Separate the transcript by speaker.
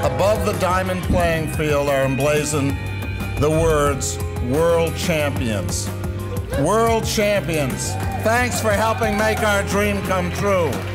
Speaker 1: Above the diamond playing field are emblazoned the words, World Champions. World Champions, thanks for helping make our dream come true.